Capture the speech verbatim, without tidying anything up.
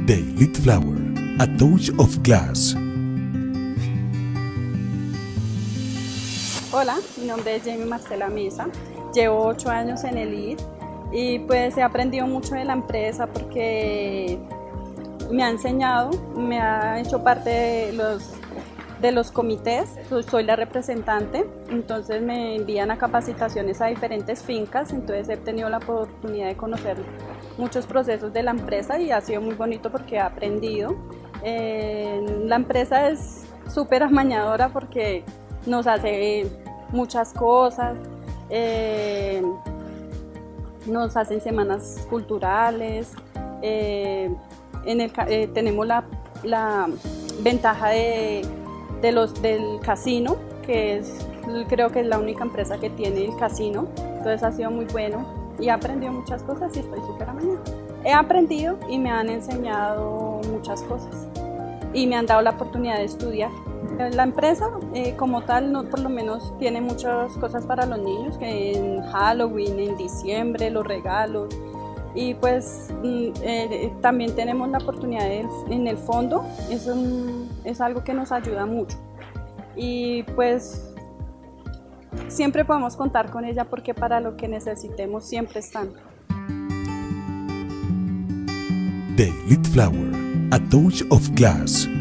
The Elite Flower, a touch of glass. Hola, mi nombre es Jamie Marcela Mesa, llevo ocho años en Elite y pues he aprendido mucho de la empresa porque me ha enseñado, me ha hecho parte de los, de los comités, soy la representante, entonces me envían a capacitaciones a diferentes fincas, entonces he tenido la oportunidad de conocer muchos procesos de la empresa y ha sido muy bonito porque he aprendido. Eh, la empresa es súper amañadora porque nos hace muchas cosas, eh, nos hacen semanas culturales, eh, en el, eh, tenemos la, la ventaja de, de los, del casino, que es, creo que es la única empresa que tiene el casino, entonces ha sido muy bueno y he aprendido muchas cosas y estoy súper amañada. He aprendido y me han enseñado muchas cosas y me han dado la oportunidad de estudiar. La empresa eh, como tal no, por lo menos tiene muchas cosas para los niños, que en Halloween, en diciembre, los regalos, y pues eh, también tenemos la oportunidad de, en el fondo, es, un, es algo que nos ayuda mucho y pues siempre podemos contar con ella porque para lo que necesitemos siempre están. The Elite Flower, a touch of glass.